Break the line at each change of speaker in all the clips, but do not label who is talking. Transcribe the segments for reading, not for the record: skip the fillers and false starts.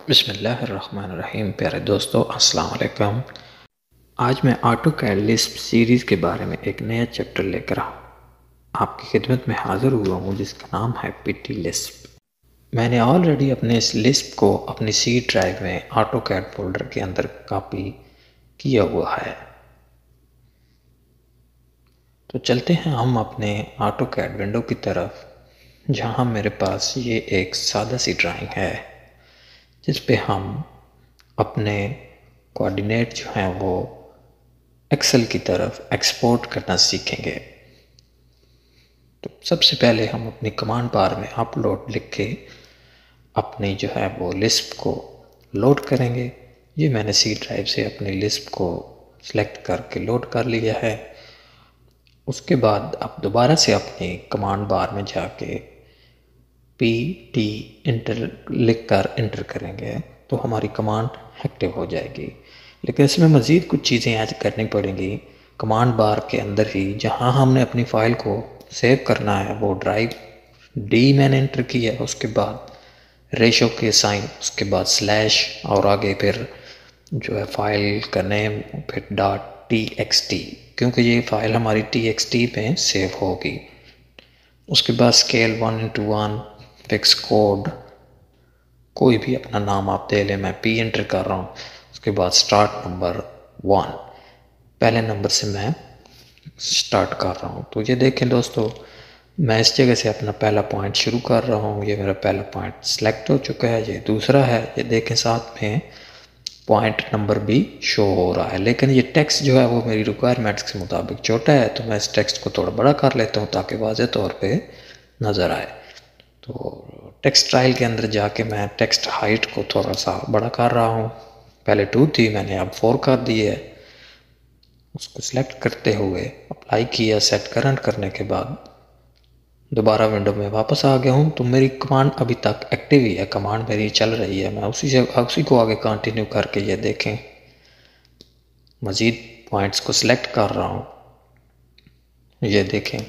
बिस्मिल्लाहिर्रहमानिर्रहीम। प्यारे दोस्तों, अस्सलाम वालेकुम। आज मैं ऑटोकैड लिस्प सीरीज़ के बारे में एक नया चैप्टर लेकर आपकी खिदमत में हाज़िर हुआ हूँ, जिसका नाम है पीटी लिस्प। मैंने ऑलरेडी अपने इस लिस्प को अपनी सी ड्राइव में ऑटोकैड फोल्डर के अंदर कॉपी किया हुआ है। तो चलते हैं हम अपने ऑटोकैड विंडो की तरफ, जहाँ मेरे पास ये एक सादा सी ड्राइंग है जिस पे हम अपने कोऑर्डिनेट जो हैं वो एक्सेल की तरफ एक्सपोर्ट करना सीखेंगे। तो सबसे पहले हम अपनी कमांड बार में अपलोड लिख के अपनी जो है वो लिस्प को लोड करेंगे। ये मैंने सी ड्राइव से अपनी लिस्प को सिलेक्ट करके लोड कर लिया है। उसके बाद आप दोबारा से अपनी कमांड बार में जाके PT इंटर लिख कर इंटर करेंगे तो हमारी कमांड एक्टिव हो जाएगी। लेकिन इसमें मज़ीद कुछ चीज़ें ऐड करनी पड़ेंगी। कमांड बार के अंदर ही जहां हमने अपनी फ़ाइल को सेव करना है वो ड्राइव D मैंने इंटर किया है, उसके बाद रेशो के साइन, उसके बाद स्लैश और आगे फिर जो है फाइल का नेम, फिर .txt, क्योंकि ये फाइल हमारी txt में सेव होगी। उसके बाद स्केल 1:1, फिक्स कोड, कोई भी अपना नाम आप दे लें, मैं P एंटर कर रहा हूँ। उसके बाद स्टार्ट नंबर 1, पहले नंबर से मैं स्टार्ट कर रहा हूँ। तो ये देखें दोस्तों, मैं इस जगह से अपना पहला पॉइंट शुरू कर रहा हूँ। ये मेरा पहला पॉइंट सिलेक्ट हो चुका है, ये दूसरा है। ये देखें साथ में पॉइंट नंबर भी शो हो रहा है, लेकिन ये टेक्स्ट जो है वो मेरी रिक्वायरमेंट्स के मुताबिक छोटा है, तो मैं इस टेक्स्ट को थोड़ा बड़ा कर लेता हूँ ताकि वाज़ेह तौर पे नज़र आए। तो टेक्स्ट स्टाइल के अंदर जाके मैं टेक्स्ट हाइट को थोड़ा सा बड़ा कर रहा हूँ। पहले 2 थी, मैंने अब 4 कर दी है। उसको सिलेक्ट करते हुए अप्लाई किया, सेट करंट करने के बाद दोबारा विंडो में वापस आ गया हूँ। तो मेरी कमांड अभी तक एक्टिव ही है, कमांड मेरी चल रही है। मैं उसी को आगे कंटिन्यू करके ये देखें मज़ीद पॉइंट्स को सिलेक्ट कर रहा हूँ। ये देखें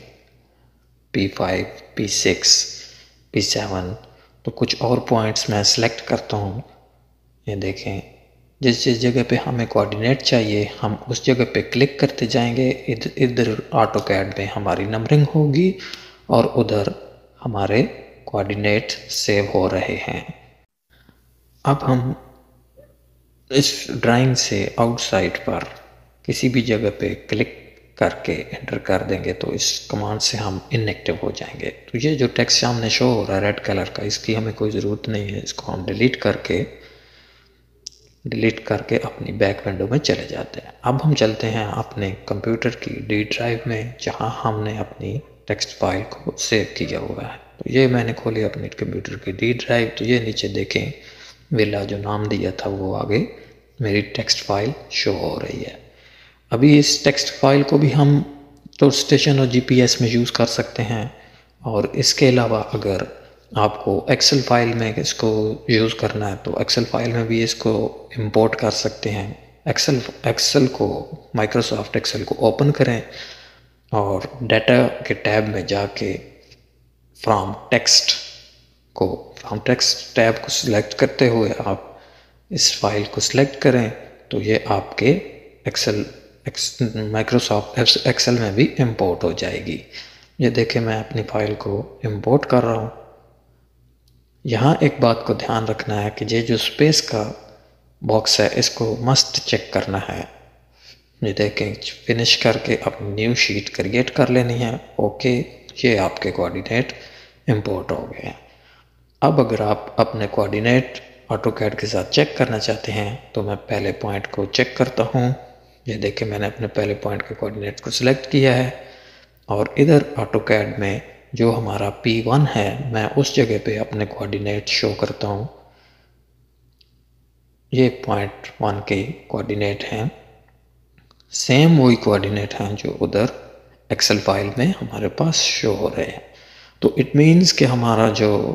P5, P6, P7, तो कुछ और पॉइंट्स मैं सिलेक्ट करता हूँ। ये देखें जिस जिस जगह पे हमें कोऑर्डिनेट चाहिए हम उस जगह पे क्लिक करते जाएंगे। इधर ऑटोकैड में हमारी नंबरिंग होगी और उधर हमारे कोऑर्डिनेट सेव हो रहे हैं। अब हम इस ड्राइंग से आउटसाइड पर किसी भी जगह पे क्लिक करके एंटर कर देंगे तो इस कमांड से हम इनएक्टिव हो जाएंगे। तो ये जो टेक्स्ट सामने शो हो रहा है रेड कलर का, इसकी हमें कोई ज़रूरत नहीं है। इसको हम डिलीट करके अपनी बैक विंडो में चले जाते हैं। अब हम चलते हैं अपने कंप्यूटर की D ड्राइव में, जहां हमने अपनी टेक्स्ट फाइल को सेव किया हुआ है। तो ये मैंने खोली अपने कंप्यूटर की D ड्राइव। तो ये नीचे देखें विला जो नाम दिया था वो आगे मेरी टेक्स्ट फाइल शो हो रही है। अभी इस टेक्स्ट फाइल को भी हम तो स्टेशन और GPS में यूज़ कर सकते हैं, और इसके अलावा अगर आपको एक्सेल फाइल में इसको यूज़ करना है तो एक्सेल फाइल में भी इसको इंपोर्ट कर सकते हैं। एक्सेल को माइक्रोसॉफ्ट एक्सेल को ओपन करें और डाटा के टैब में जाके फ्रॉम टेक्स्ट टैब को सिलेक्ट करते हुए आप इस फाइल को सिलेक्ट करें तो ये आपके माइक्रोसॉफ्ट एक्सेल में भी इंपोर्ट हो जाएगी। ये देखें मैं अपनी फाइल को इंपोर्ट कर रहा हूँ। यहाँ एक बात को ध्यान रखना है कि ये जो स्पेस का बॉक्स है इसको मस्ट चेक करना है। ये देखें फिनिश करके अपनी न्यू शीट क्रिएट कर लेनी है। ओके, ये आपके कोऑर्डिनेट इंपोर्ट हो गए हैं। अब अगर आप अपने कोऑर्डिनेट ऑटोकैड के साथ चेक करना चाहते हैं तो मैं पहले पॉइंट को चेक करता हूँ। ये देखें मैंने अपने पहले पॉइंट के कोऑर्डिनेट को सिलेक्ट किया है और इधर ऑटोकैड में जो हमारा P1 है मैं उस जगह पे अपने कोऑर्डिनेट शो करता हूँ। ये पॉइंट 1 के कोऑर्डिनेट हैं, सेम वही कोऑर्डिनेट हैं जो उधर एक्सेल फाइल में हमारे पास शो हो रहे हैं। तो इट मीन्स कि हमारा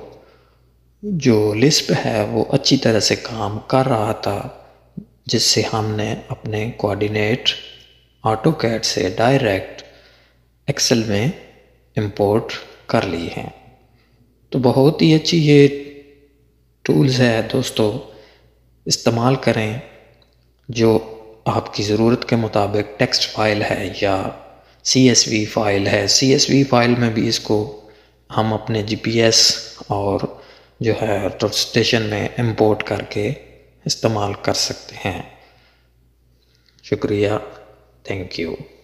जो लिस्प है वो अच्छी तरह से काम कर रहा था, जिससे हमने अपने कोऑर्डिनेट ऑटोकैड से डायरेक्ट एक्सेल में इंपोर्ट कर ली हैं। तो बहुत ही अच्छी ये टूल्स है दोस्तों, इस्तेमाल करें जो आपकी ज़रूरत के मुताबिक टेक्स्ट फाइल है या CSV फाइल है। CSV फाइल में भी इसको हम अपने GPS और जो है स्टेशन में इंपोर्ट करके इस्तेमाल कर सकते हैं। शुक्रिया, थैंक यू।